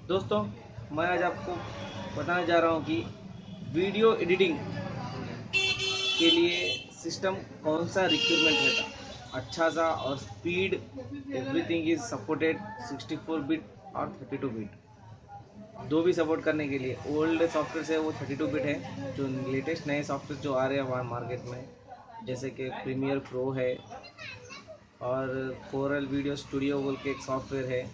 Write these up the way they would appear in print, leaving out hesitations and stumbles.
दोस्तों, मैं आज आपको बताने जा रहा हूँ कि वीडियो एडिटिंग के लिए सिस्टम कौन सा रिक्वायरमेंट रहता अच्छा सा और speed everything is supported 64 bit और 32 बिट दो भी सपोर्ट करने के लिए। ओल्ड सॉफ्टवेयर से वो 32 बिट है। जो लेटेस्ट नए सॉफ्टवेयर जो आ रहे हैं वहाँ मार्केट में, जैसे कि प्रीमियर प्रो है और कोरल वीडियो स्टूडियो बोल के एक सॉफ्टवेयर है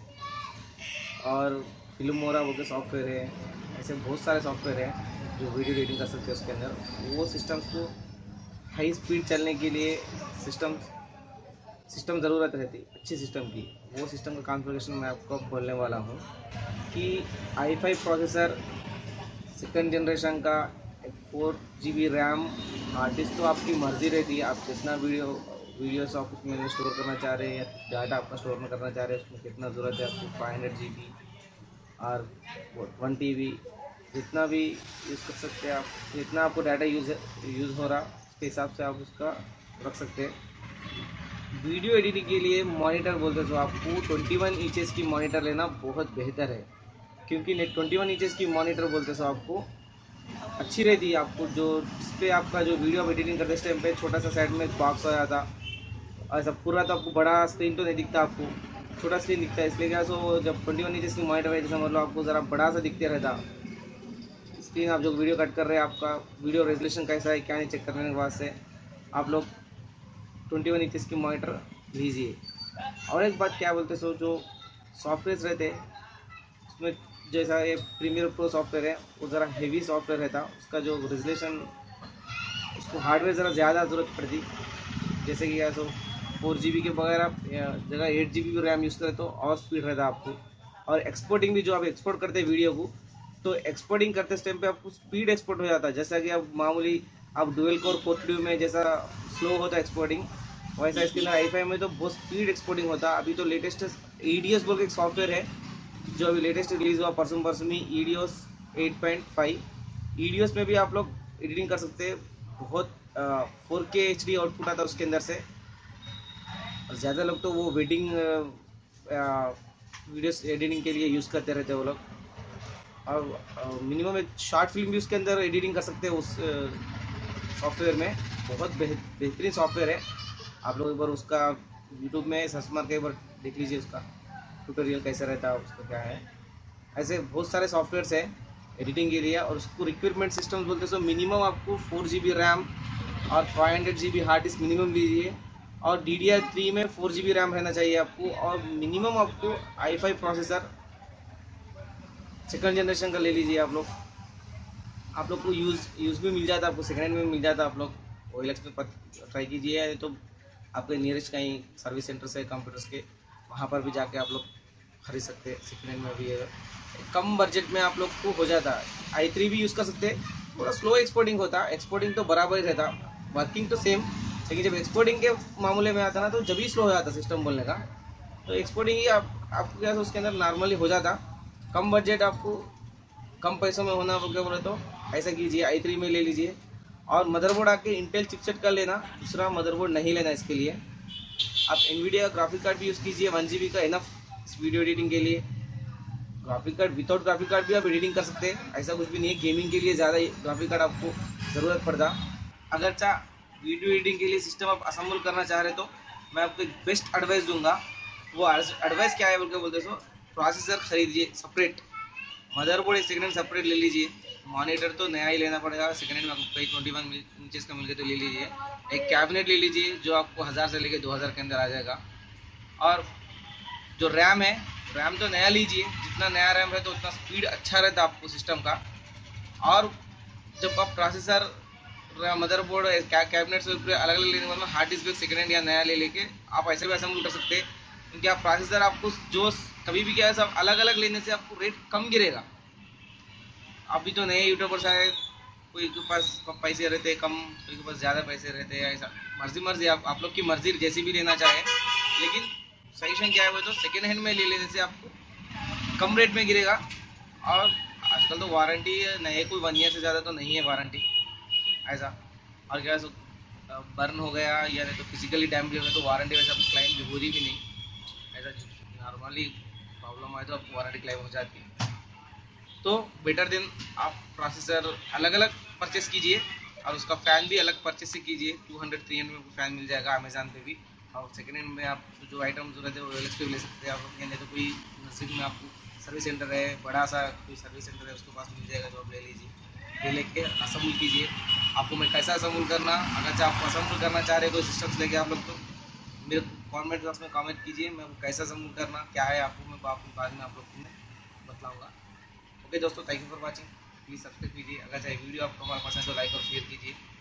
और फिल्मोरा बोल के सॉफ्टवेयर है। ऐसे बहुत सारे सॉफ्टवेयर हैं जो वीडियो एडिटिंग कर सकते हैं। उसके अंदर वो सिस्टम्स को हाई स्पीड चलने के लिए सिस्टम सिस्टम ज़रूरत रहती है अच्छी सिस्टम की। वो सिस्टम का कॉन्फ़िगरेशन मैं आपको बोलने वाला हूँ कि i5 प्रोसेसर सेकंड जनरेशन का 4 GB रैम। हार्ड डिस्क तो आपकी मर्ज़ी रहती है, आप जितना वीडियोस आप उसमें स्टोर करना चाह रहे हैं या डाटा अपना स्टोर में करना चाह रहे हैं उसमें कितना ज़रूरत है आपको। 500 GB और 1 TB जितना भी यूज़ कर सकते हैं आप। जितना आपको डाटा यूज़ हो रहा उसके हिसाब से आप उसका रख सकते हैं। वीडियो एडिटिंग के लिए मॉनिटर बोलते तो आपको 21 इंचेस की मॉनिटर लेना बहुत बेहतर है, क्योंकि 21 इंचेस की मॉनिटर बोलते तो आपको अच्छी रहती है। आपको जो जिसपे आपका जो वीडियो आप एडिटिंग करते टाइम पे छोटा सा साइड में बॉक्स हो जाता, ऐसा पूरा तो आपको बड़ा स्क्रीन तो नहीं दिखता, आपको छोटा स्क्रीन दिखता है। इसलिए क्या सो जब 21 इंचेस की मॉनिटर है जैसे मतलब आपको ज़रा बड़ा सा दिखते रहता स्क्रीन। आप जो वीडियो कट कर रहे हैं आपका वीडियो रेजोल्यूशन कैसा है क्या नहीं चेक करने के बाद से आप लोग 21 इंचेस की मॉनिटर लीजिए। और एक बात क्या बोलते सो जो सॉफ्टवेयर रहते हैं उसमें, जैसा ये प्रीमियर प्रो सॉफ्टवेयर है वो ज़रा हेवी सॉफ्टवेयर रहता, उसका जो रेजोल्यूशन उसको हार्डवेयर ज़रा ज़्यादा ज़रूरत पड़ती। जैसे कि या तो 4 GB के बगैर आप जगह 8 GB रैम यूज़ करें तो और स्पीड रहता आपको। और एक्सपोर्टिंग भी जो आप एक्सपोर्ट करते हैं वीडियो को, तो एक्सपोर्टिंग करते टाइम पे आपको स्पीड एक्सपोर्ट हो जाता है। जैसा कि आप मामूली आप डुअल कोर 4 में जैसा स्लो होता है एक्सपोर्टिंग, वैसा इसके अंदर i5 में तो बहुत स्पीड एक्सपोर्टिंग होता है। अभी तो लेटेस्ट ईडीएस बोल के एक सॉफ्टवेयर है जो अभी लेटेस्ट रिलीज हुआ परसों में, ईडीओस 8.5। ईडीओस में भी आप लोग एडिटिंग कर सकते हैं। बहुत 4K HD आउटपुट आता है उसके अंदर से। और ज़्यादा लोग तो वो वेडिंग वीडियोस एडिटिंग के लिए यूज़ करते रहते हैं वो लोग। और मिनिमम एक शॉर्ट फिल्म भी उसके अंदर एडिटिंग कर सकते हैं उस सॉफ्टवेयर में। बहुत बेहतरीन सॉफ्टवेयर है। आप लोग एक बार उसका यूट्यूब में सर्च मार के एक बार देख लीजिए उसका ट्यूटोरियल कैसा रहता है, उसका क्या है। ऐसे बहुत सारे सॉफ्टवेयर्स है एडिटिंग के लिए। और उसको रिक्वायरमेंट सिस्टम्स बोलते हैं। सो मिनिमम आपको 4 GB रैम और 500 GB हार्ड डिस्क मिनिमम लीजिए। और DDR3 में 4 GB रैम रहना चाहिए आपको। और मिनिमम आपको i5 प्रोसेसर सेकंड जनरेशन का ले लीजिए आप लोग को यूज़ भी मिल जाता है, आपको सेकंड हैंड में मिल जाता है। आप लोग OLX में ट्राई कीजिए, तो आपके नियरेस्ट कहीं सर्विस सेंटर से कंप्यूटर्स के वहाँ पर भी जाके आप लोग खरीद सकते हैं। सेकंड हैंड में भी है, कम बजट में आप लोग को हो जाता है। i3 भी यूज़ कर सकते हैं। थोड़ा स्लो एक्सपोर्टिंग होता है, एक्सपोर्टिंग तो बराबर ही रहता, वर्किंग तो सेम। लेकिन जब एक्सपोर्टिंग के मामले में आता ना तो जब ही स्लो हो जाता सिस्टम बोलने का। तो एक्सपोर्टिंग ही आपको क्या उसके अंदर नॉर्मली हो जाता। कम बजट आपको कम पैसों में होना क्या बोले तो ऐसा कीजिए, i3 में ले लीजिए। और मदरबोर्ड आके इंटेल चिपसेट का लेना, दूसरा मदरबोर्ड नहीं लेना इसके लिए। आप एनवीडिया ग्राफिक कार्ड भी यूज़ कीजिए, 1 GB का इनफ वीडियो एडिटिंग के लिए। Graphic card without graphic card भी आप एडिटिंग कर सकते हैं, ऐसा कुछ भी नहीं है। गेमिंग के लिए ज़्यादा ग्राफिक कार्ड आपको ज़रूरत पड़ता। अगर वीडियो एडिटिंग के लिए सिस्टम आप असेंबल करना चाह रहे तो मैं आपको एक बेस्ट एडवाइस दूंगा। वो एडवाइस क्या है बोल के बोलते सो, प्रोसेसर खरीदिए सेपरेट, मदरबोर्ड एक सेकंड हैंड सेपरेट ले लीजिए। मॉनिटर तो नया ही लेना पड़ेगा, सेकंड हैंड में आपको कहीं 21 इंचेस का मिल गया तो ले लीजिए। एक कैबिनेट ले लीजिए जो आपको 1000 से लेकर 2000 के अंदर आ जाएगा। और जो रैम है, रैम तो नया लीजिए, जितना नया रैम है तो उतना स्पीड अच्छा रहता आपको सिस्टम का। और जब आप प्रोसेसर मदरबोर्ड कैबिनेट से अलग अलग लेने वाले हार्ड डिस्क सेकंड हैंड या नया ले लेके आप ऐसे भी असेंबल कर सकते हैं। क्योंकि आप प्रोसेसर आपको जो कभी भी क्या है सब अलग अलग लेने से आपको रेट कम गिरेगा। अभी तो नए यूट्यूबर्स आए, कोई के पास पैसे रहते हैं कम, कोई के पास ज़्यादा पैसे रहते हैं। ऐसा मर्जी आप लोग की मर्जी जैसी भी लेना चाहे। लेकिन सजेशन क्या है वो तो सेकेंड हैंड में ले लेने से आपको कम रेट में गिरेगा। और आजकल तो वारंटी नहीं है, कोई 1 ईयर से ज़्यादा तो नहीं है वारंटी ऐसा। और क्या बर्न हो गया या नहीं तो फिजिकली डैमेज हो गया तो वारंटी वैसे आपको क्लेम होती भी नहीं। ऐसा नॉर्मली प्रॉब्लम आए तो आपको वारंटी क्लेम हो जाती है। तो बेटर देन आप प्रोसेसर अलग अलग परचेस कीजिए और उसका फ़ैन भी अलग परचेस से कीजिए। 200-300 में फ़ैन मिल जाएगा अमेज़न पे भी। और सेकेंड हैंड में आप जो आइटम जो रहते हैं वो OLX पे भी ले सकते हैं आप, या नहीं तो कोई नज़दीक में आपको सर्विस सेंटर है, बड़ा सा कोई सर्विस सेंटर है उसके पास मिल जाएगा, जो आप ले लीजिए। ये लेके असेंबल कीजिए। आपको मैं कैसा असेंबल करना, अगर आप असेंबल करना चाह रहे हो कोई सिस्टम्स लेके आप लोग, तो मेरे कमेंट बॉक्स में कमेंट कीजिए, मैं आपको कैसा असेंबल करना क्या है आपको मैं बाद में आप लोग को मैं बतलाऊँगा। ओके दोस्तों, thank you for watching. Please subscribe कीजिए। अगर चाहे वीडियो आपको हमारा पसंद है तो लाइक और शेयर कीजिए।